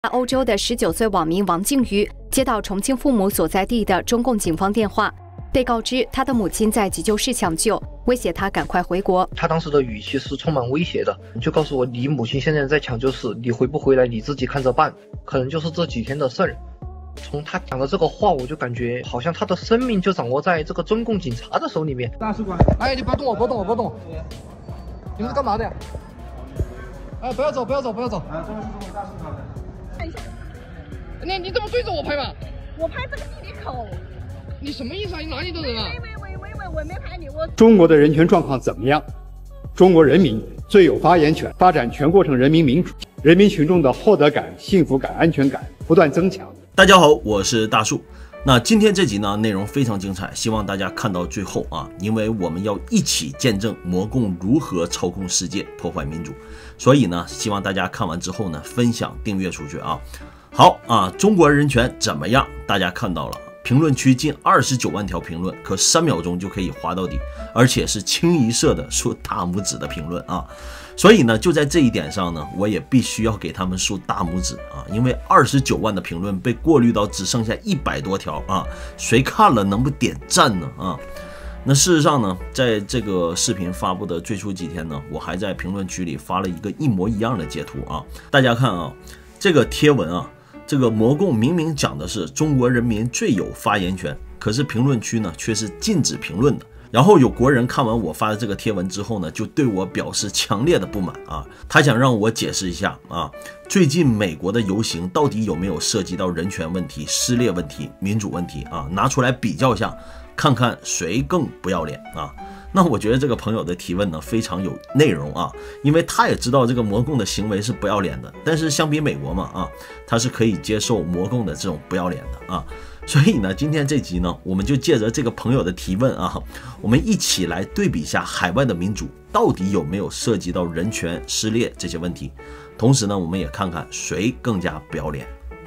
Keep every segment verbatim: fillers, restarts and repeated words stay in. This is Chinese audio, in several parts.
欧洲的十九岁网民王靖宇接到重庆父母所在地的中共警方电话，被告知他的母亲在急救室抢救，威胁他赶快回国。 他当时的语气是充满威胁的，就告诉我你母亲现在在抢救室，你回不回来你自己看着办，可能就是这几天的事儿。从他讲的这个话，我就感觉好像他的生命就掌握在这个中共警察的手里面。 大使馆， 哎，你不要动我，不要动我，不要动我！你们是干嘛的呀？哎，不要走，不要走，不要走！ 啊，这个是中国大使馆的。 看一下， 那你怎么对着我拍嘛？ 我拍这个弟弟口。 你什么意思啊？你哪里的人啊？ 喂喂喂喂喂，我没拍你，我。 中国的人权状况怎么样？中国人民最有发言权，发展全过程人民民主，人民群众的获得感、幸福感、安全感不断增强。 大家好，我是大树。那今天这集呢，内容非常精彩，希望大家看到最后啊，因为我们要一起见证魔共如何操控世界、破坏民主。所以呢，希望大家看完之后呢，分享、订阅出去啊。好啊，中国人权怎么样？大家看到了，评论区近二十九万条评论，可三秒钟就可以滑到底，而且是清一色的竖大拇指的评论啊。所以呢，就在这一点上呢，我也必须要给他们竖大拇指啊，因为二十九万的评论被过滤到只剩下一百多条啊，谁看了能不点赞呢啊？那事实上呢，在这个视频发布的最初几天呢，我还在评论区里发了一个一模一样的截图啊，大家看啊，这个贴文啊，这个魔共明明讲的是中国人民最有发言权，可是评论区呢却是禁止评论的。然后有国人看完我发的这个贴文之后呢，就对我表示强烈的不满啊，他想让我解释一下啊，最近美国的游行到底有没有涉及到人权问题、撕裂问题、民主问题啊，拿出来比较一下，看看谁更不要脸啊。那我觉得这个朋友的提问呢非常有内容啊，因为他也知道这个魔共的行为是不要脸的，但是相比美国嘛啊，他是可以接受魔共的这种不要脸的啊。所以呢，今天这集呢，我们就借着这个朋友的提问啊，我们一起来对比一下海外的民主到底有没有涉及到人权撕裂这些问题，同时呢，我们也看看谁更加不要脸。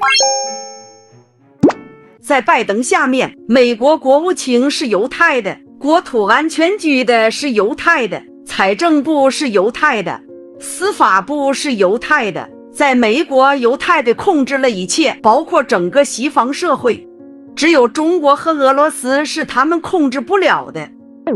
在拜登下面，美国国务卿是犹太的，国土安全局的是犹太的，财政部是犹太的，司法部是犹太的。在美国，犹太的控制了一切，包括整个西方社会。只有中国和俄罗斯是他们控制不了的。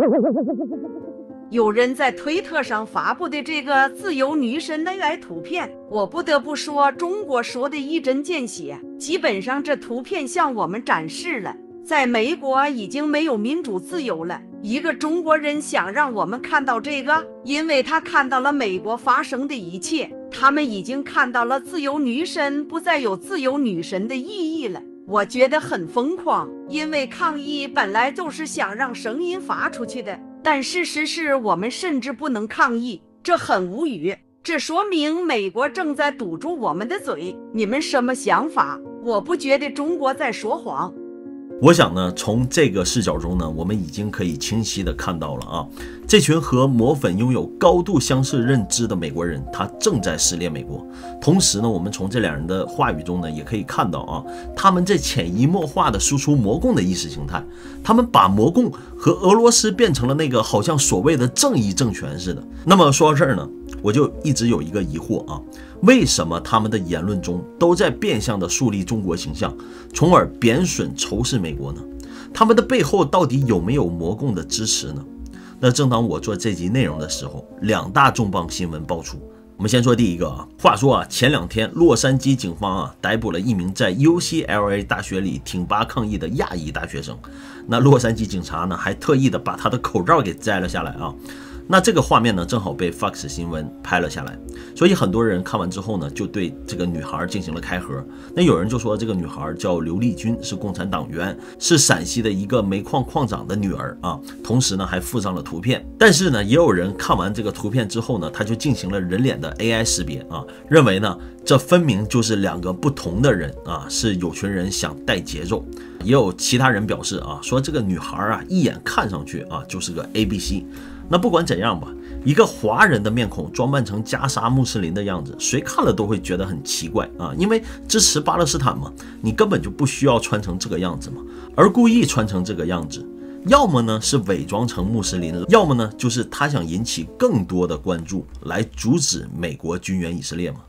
有人在推特上发布的这个自由女神的爱图片，我不得不说，中国说的一针见血。基本上这图片向我们展示了，在美国已经没有民主自由了。一个中国人想让我们看到这个，因为他看到了美国发生的一切，他们已经看到了自由女神不再有自由女神的意义了。我觉得很疯狂，因为抗议本来就是想让声音发出去的，但事实是我们甚至不能抗议，这很无语。这说明美国正在堵住我们的嘴。你们什么想法？我不觉得中国在说谎。 我想呢，从这个视角中呢，我们已经可以清晰的看到了啊，这群和魔粉拥有高度相似认知的美国人，他正在撕裂美国。同时呢，我们从这两人的话语中呢，也可以看到啊，他们在潜移默化的输出魔共的意识形态，他们把魔共和俄罗斯变成了那个好像所谓的正义政权似的。那么说到这儿呢，我就一直有一个疑惑啊，为什么他们的言论中都在变相的树立中国形象，从而贬损仇视美国呢？他们的背后到底有没有魔共的支持呢？那正当我做这集内容的时候，两大重磅新闻爆出。我们先说第一个啊，话说啊，前两天洛杉矶警方啊逮捕了一名在 U C L A 大学里挺拔抗议的亚裔大学生。那洛杉矶警察呢还特意的把他的口罩给摘了下来啊。那这个画面呢，正好被 Fox 新闻拍了下来，所以很多人看完之后呢，就对这个女孩进行了开盒。那有人就说这个女孩叫刘丽君，是共产党员，是陕西的一个煤矿矿长的女儿啊。同时呢，还附上了图片。但是呢，也有人看完这个图片之后呢，他就进行了人脸的 A I 识别啊，认为呢，这分明就是两个不同的人啊，是有群人想带节奏。也有其他人表示啊，说这个女孩啊，一眼看上去啊，就是个 A B C。那不管怎样吧，一个华人的面孔装扮成加沙穆斯林的样子，谁看了都会觉得很奇怪啊！因为支持巴勒斯坦嘛，你根本就不需要穿成这个样子嘛，而故意穿成这个样子，要么呢是伪装成穆斯林，要么呢就是他想引起更多的关注，来阻止美国军援以色列嘛。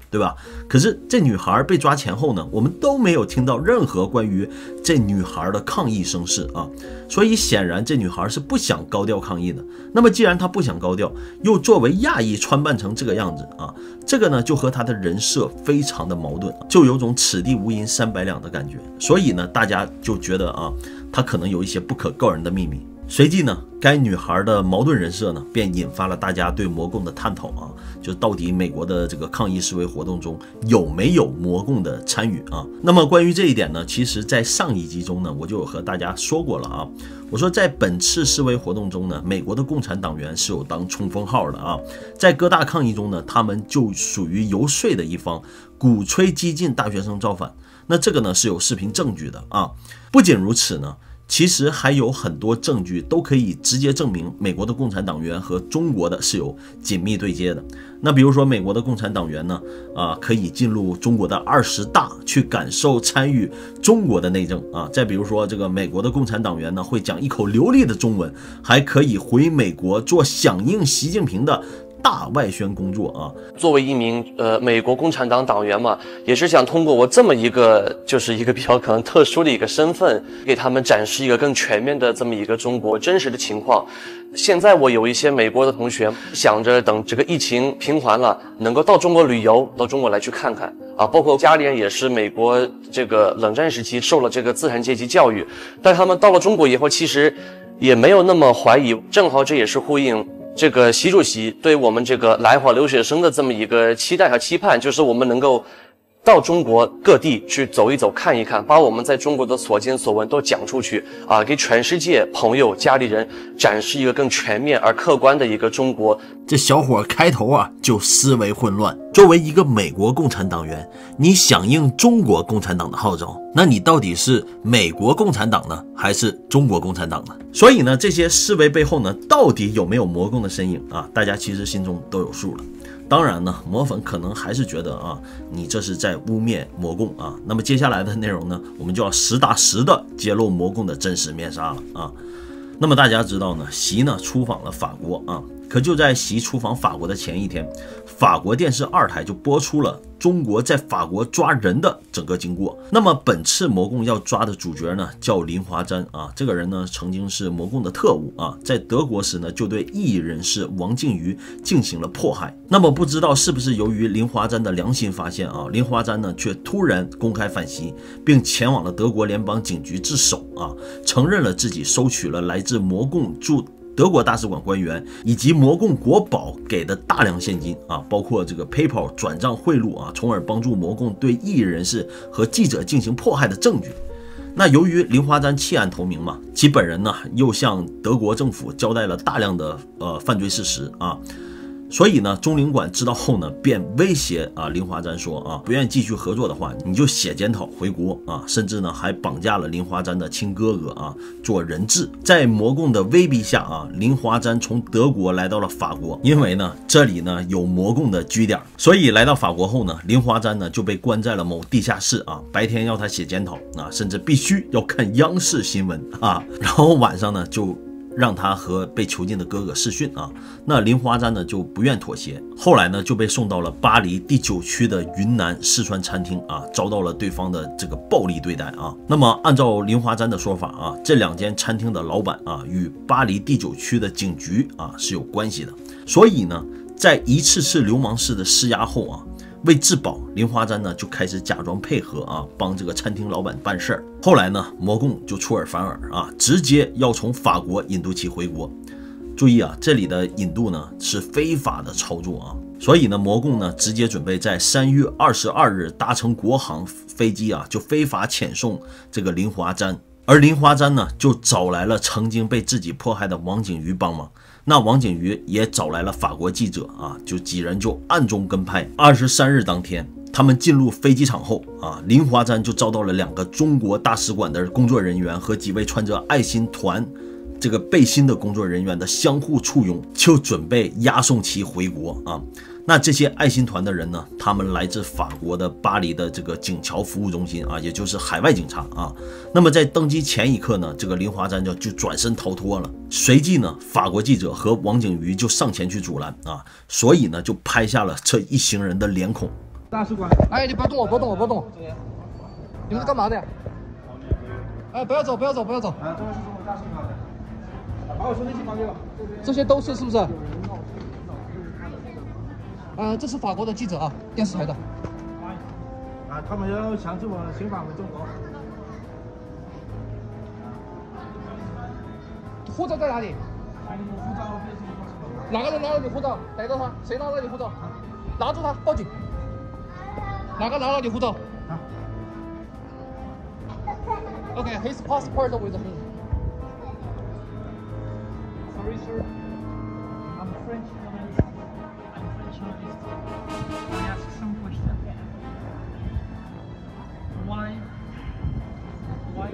对吧？可是这女孩被抓前后呢，我们都没有听到任何关于这女孩的抗议声势啊，所以显然这女孩是不想高调抗议的。那么既然她不想高调，又作为亚裔穿扮成这个样子啊，这个呢就和她的人设非常的矛盾，就有种此地无银三百两的感觉。所以呢，大家就觉得啊，她可能有一些不可告人的秘密。随即呢，该女孩的矛盾人设呢，便引发了大家对魔共的探讨啊，就到底美国的这个抗议示威活动中有没有魔共的参与啊？那么关于这一点呢，其实在上一集中呢，我就有和大家说过了啊。我说在本次示威活动中呢，美国的共产党员是有当冲锋号的啊，在各大抗议中呢，他们就属于游说的一方，鼓吹激进大学生造反。那这个呢是有视频证据的啊。不仅如此呢，其实还有很多证据都可以直接证明美国的共产党员和中国的是有紧密对接的。那比如说美国的共产党员呢，啊，可以进入中国的二十大去感受参与中国的内政啊。再比如说这个美国的共产党员呢，会讲一口流利的中文，还可以回美国做响应习近平的大外宣工作啊。 作为一名呃美国共产党党员嘛，也是想通过我这么一个就是一个比较可能特殊的一个身份，给他们展示一个更全面的这么一个中国真实的情况。现在我有一些美国的同学想着等这个疫情平缓了，能够到中国旅游，到中国来去看看啊。包括家里人也是美国这个冷战时期受了这个资产阶级教育，但他们到了中国以后，其实也没有那么怀疑。正好这也是呼应这个习主席对我们这个来华留学生的这么一个期待和期盼，就是我们能够到中国各地去走一走看一看，把我们在中国的所见所闻都讲出去啊，给全世界朋友家里人展示一个更全面而客观的一个中国。 这小伙开头啊就思维混乱。作为一个美国共产党员，你响应中国共产党的号召，那你到底是美国共产党呢，还是中国共产党呢？所以呢，这些思维背后呢，到底有没有魔共的身影啊？大家其实心中都有数了。当然呢，魔粉可能还是觉得啊，你这是在污蔑魔共啊。那么接下来的内容呢，我们就要实打实的揭露魔共的真实面纱了啊。那么大家知道呢，习呢出访了法国啊，可就在习出访法国的前一天，法国电视二台就播出了中国在法国抓人的整个经过。那么本次魔共要抓的主角呢，叫林华瞻啊，这个人呢曾经是魔共的特务啊，在德国时呢就对异议人士王靖宇进行了迫害。那么不知道是不是由于林华瞻的良心发现啊，林华瞻呢却突然公开反袭，并前往了德国联邦警局自首啊，承认了自己收取了来自魔共驻德国大使馆官员以及魔共国保给的大量现金啊，包括这个 PayPal 转账贿赂啊，从而帮助魔共对异议人士和记者进行迫害的证据。那由于林华瞻弃暗投明嘛，其本人呢又向德国政府交代了大量的呃犯罪事实啊。所以呢，中领馆知道后呢，便威胁啊林华瞻说啊，不愿意继续合作的话，你就写检讨回国啊，甚至呢还绑架了林华瞻的亲哥哥啊做人质。在魔共的威逼下啊，林华瞻从德国来到了法国，因为呢这里呢有魔共的据点，所以来到法国后呢，林华瞻呢就被关在了某地下室啊，白天要他写检讨啊，甚至必须要看央视新闻啊，然后晚上呢就让他和被囚禁的哥哥视讯啊，那林华瞻呢就不愿妥协，后来呢就被送到了巴黎第九区的云南四川餐厅啊，遭到了对方的这个暴力对待啊。那么按照林华瞻的说法啊，这两间餐厅的老板啊与巴黎第九区的警局啊是有关系的，所以呢，在一次次流氓式的施压后啊，为自保，林华瞻呢就开始假装配合啊，帮这个餐厅老板办事儿。后来呢，魔共就出尔反尔啊，直接要从法国引渡其回国。注意啊，这里的引渡呢是非法的操作啊，所以呢，魔共呢直接准备在三月二十二日搭乘国航飞机啊，就非法遣送这个林华瞻。而林华瞻呢，就找来了曾经被自己迫害的王景瑜帮忙。那王景瑜也找来了法国记者啊，就几人就暗中跟拍。二十三日当天，他们进入飞机场后啊，林华瞻就遭到了两个中国大使馆的工作人员和几位穿着爱心团这个背心的工作人员的相互簇拥，就准备押送其回国啊。那这些爱心团的人呢，他们来自法国的巴黎的这个警侨服务中心啊，也就是海外警察啊。那么在登机前一刻呢，这个林华瞻就就转身逃脱了。随即呢，法国记者和王景瑜就上前去阻拦啊，所以呢就拍下了这一行人的脸孔。 大使馆。 哎，你不要动我，不要动我，不要动我！你们是干嘛的呀？哎，不要走，不要走，不要走！ 啊，这个是中国大使馆的。把我兄弟去旁边吧。 这些都是是不是？啊，这是法国的记者啊，电视台的。 啊，他们要强制我遣返回中国。 护照在哪里？ 护照被哪个人拿了你护照？逮到他！谁拿了你护照？拿住他，报警！哪个拿了你护照？啊 Okay, his passport with him. Sorry, sir. I'm French journalist. I'm French journalist. I ask some question. Why? Why?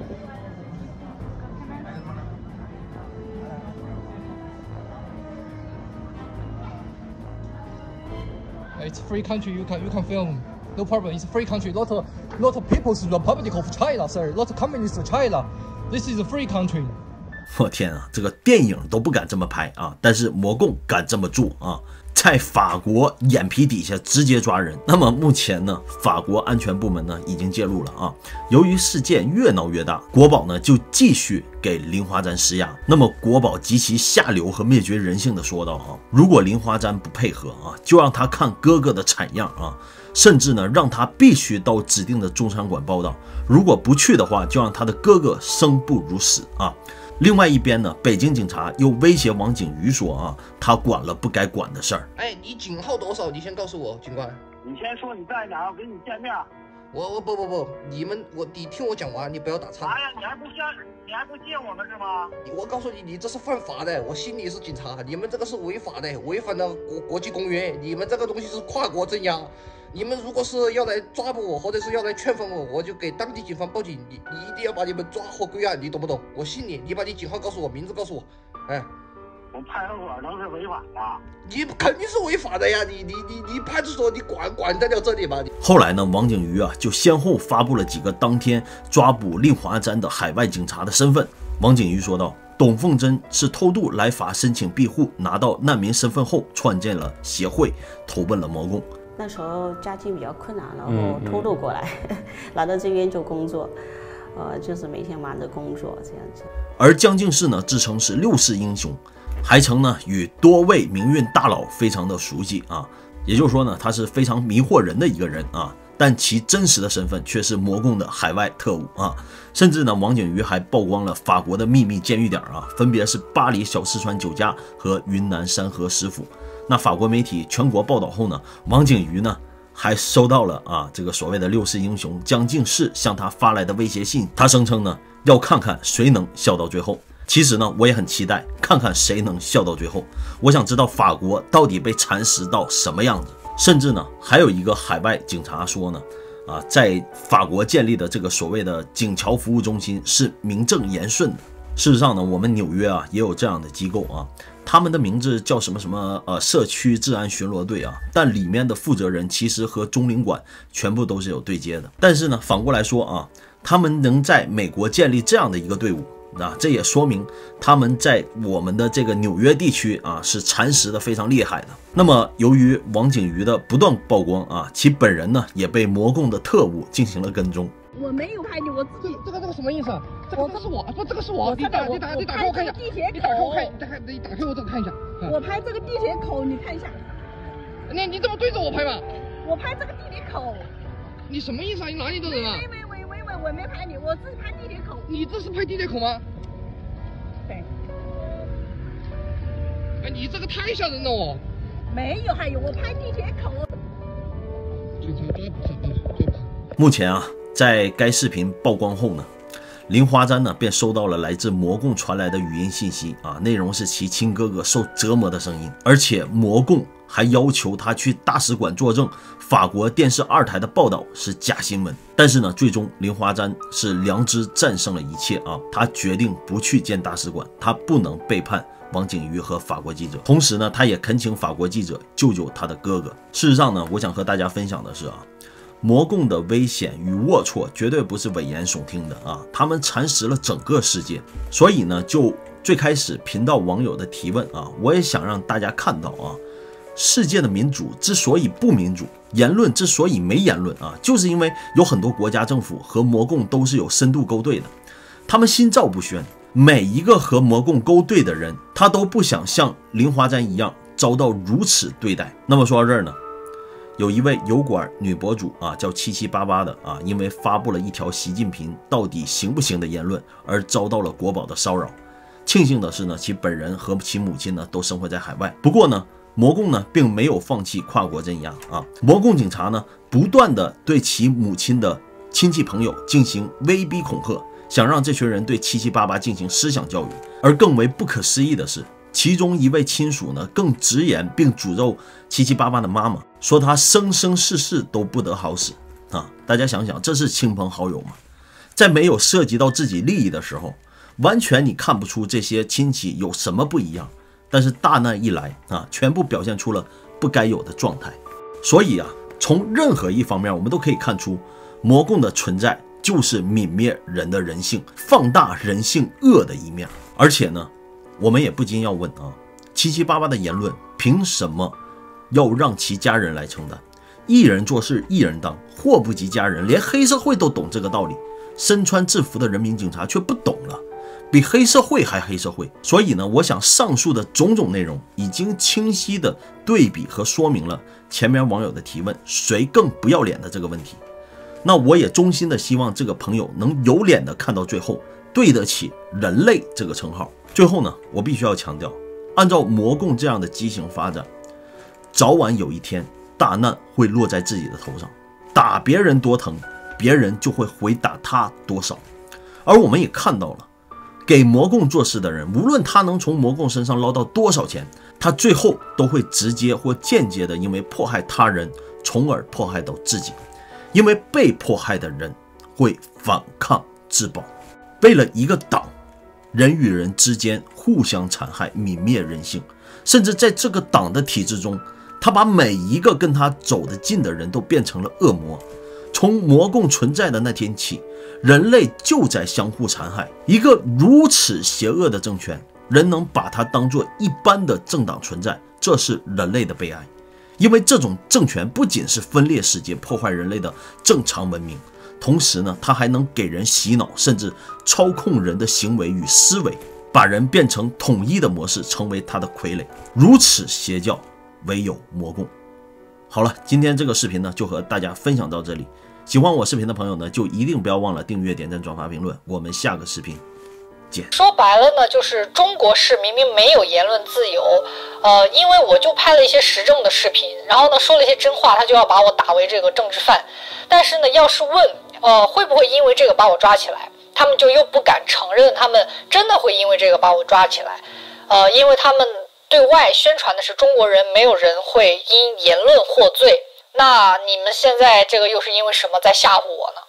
It's a free country. You can you can film. No problem. It's a free country. Lot of lot of People's Republic of China, sir. Lot of communist China. This is a free country. 我天啊，这个电影都不敢这么拍啊，但是魔共敢这么做啊，在法国眼皮底下直接抓人。那么目前呢，法国安全部门呢已经介入了啊。由于事件越闹越大，国宝呢就继续给林华瞻施压。那么国宝极其下流和灭绝人性的说道啊，如果林华瞻不配合啊，就让他看哥哥的惨样啊。甚至呢，让他必须到指定的中餐馆报道，如果不去的话，就让他的哥哥生不如死啊！另外一边呢，北京警察又威胁王景瑜说啊，他管了不该管的事儿。 哎，你警号多少？你先告诉我，警官。 你先说你在哪，我跟你见面。 我我不不不，你们我你听我讲完，你不要打岔。 哎呀，你还不相，你还不见我们是吗？ 我告诉你，你这是犯法的。我心里是警察，你们这个是违法的，违反了国国际公约。你们这个东西是跨国镇压。你们如果是要来抓捕我，或者是要来劝分我，我就给当地警方报警。你你一定要把你们抓获归案，你懂不懂？我信你，你把你警号告诉我，名字告诉我。哎， 我派出所能是违法的？ 你肯定是违法的呀！你你你你派出所你管管得了这里吗？ 后来呢，王景瑜啊就先后发布了几个当天抓捕令华瞻的海外警察的身份。王景瑜说道：“董凤珍是偷渡来法申请庇护，拿到难民身份后创建了协会，投奔了魔共。” 那时候家境比较困难，然后偷渡过来，嗯嗯、来到这边就工作，呃，就是每天忙着工作这样子。 而江敬士呢，自称是六世英雄，还曾呢与多位民运大佬非常的熟悉啊，也就是说呢，他是非常迷惑人的一个人啊。但其真实的身份却是魔共的海外特务啊！甚至呢，王景瑜还曝光了法国的秘密监狱点啊，分别是巴黎小四川酒家和云南山河食府。那法国媒体全国报道后呢，王景瑜呢还收到了啊这个所谓的六世英雄江敬士向他发来的威胁信，他声称呢要看看谁能笑到最后。其实呢，我也很期待看看谁能笑到最后。我想知道法国到底被蚕食到什么样子。甚至呢，还有一个海外警察说呢，啊，在法国建立的这个所谓的警侨服务中心是名正言顺的。事实上呢，我们纽约啊也有这样的机构啊，他们的名字叫什么什么呃社区治安巡逻队啊，但里面的负责人其实和中领馆全部都是有对接的。但是呢，反过来说啊，他们能在美国建立这样的一个队伍。啊，这也说明他们在我们的这个纽约地区啊是蚕食的非常厉害的。那么，由于王景瑜的不断曝光啊，其本人呢也被魔共的特务进行了跟踪。 我没有拍你，我自己。 这个这个什么意思？这个是我，不，这个是我。你打你打你打开我看一下。 地铁口。 你打开我看，你打开你打开我这个看一下。 我拍这个地铁口，你看一下。 你你怎么对着我拍嘛？ 我拍这个地铁口。 你什么意思啊？你哪里的人啊？ 喂喂喂喂喂，我没拍你，我自己拍地铁口。 你这是拍地铁口吗？ 对。 哎，你这个太吓人了哦！ 没有，还有我拍地铁口。 目前啊，在该视频曝光后呢，林华瞻呢便收到了来自魔共传来的语音信息啊，内容是其亲哥哥受折磨的声音，而且魔共还要求他去大使馆作证，法国电视二台的报道是假新闻。但是呢，最终林华瞻是良知战胜了一切啊，他决定不去见大使馆，他不能背叛王景瑜和法国记者。同时呢，他也恳请法国记者救救他的哥哥。事实上呢，我想和大家分享的是啊，魔共的危险与龌龊绝对不是危言耸听的啊，他们蚕食了整个世界。所以呢，就最开始频道网友的提问啊，我也想让大家看到啊， 世界的民主之所以不民主，言论之所以没言论啊，就是因为有很多国家政府和魔共都是有深度勾兑的，他们心照不宣。每一个和魔共勾兑的人，他都不想像林华瞻一样遭到如此对待。那么说到这儿呢，有一位油管女博主啊，叫七七八八的啊，因为发布了一条习近平到底行不行的言论而遭到了国保的骚扰。庆幸的是呢，其本人和其母亲呢都生活在海外。不过呢，魔共呢并没有放弃跨国镇压啊，魔共警察呢不断的对其母亲的亲戚朋友进行威逼恐吓，想让这群人对七七八八进行思想教育。而更为不可思议的是，其中一位亲属呢更直言并诅咒七七八八的妈妈，说她生生世世都不得好死啊！大家想想，这是亲朋好友吗？在没有涉及到自己利益的时候，完全你看不出这些亲戚有什么不一样，但是大难一来啊，全部表现出了不该有的状态。所以啊，从任何一方面我们都可以看出，魔共的存在就是泯灭人的人性，放大人性恶的一面。而且呢，我们也不禁要问啊，七七八八的言论凭什么要让其家人来承担？一人做事一人当，祸不及家人，连黑社会都懂这个道理，身穿制服的人民警察却不懂了，比黑社会还黑社会。所以呢，我想上述的种种内容已经清晰的对比和说明了前面网友的提问谁更不要脸的这个问题。那我也衷心的希望这个朋友能有脸的看到最后，对得起人类这个称号。最后呢，我必须要强调，按照魔共这样的畸形发展，早晚有一天大难会落在自己的头上，打别人多疼，别人就会回打他多少。而我们也看到了，给魔共做事的人，无论他能从魔共身上捞到多少钱，他最后都会直接或间接的因为迫害他人，从而迫害到自己。因为被迫害的人会反抗自保，为了一个党，人与人之间互相残害，泯灭人性，甚至在这个党的体制中，他把每一个跟他走得近的人都变成了恶魔。从魔共存在的那天起，人类就在相互残害。一个如此邪恶的政权，人能把它当作一般的政党存在，这是人类的悲哀。因为这种政权不仅是分裂世界，破坏人类的正常文明，同时呢，它还能给人洗脑，甚至操控人的行为与思维，把人变成统一的模式，成为它的傀儡。如此邪教，唯有魔共。好了，今天这个视频呢，就和大家分享到这里。喜欢我视频的朋友呢，就一定不要忘了订阅、点赞、转发、评论。我们下个视频见。 说白了呢，就是中国是明明没有言论自由，呃，因为我就拍了一些时政的视频，然后呢说了一些真话，他就要把我打为这个政治犯。但是呢，要是问，呃，会不会因为这个把我抓起来，他们就又不敢承认，他们真的会因为这个把我抓起来，呃，因为他们对外宣传的是中国人没有人会因言论获罪。那你们现在这个又是因为什么在吓唬我呢？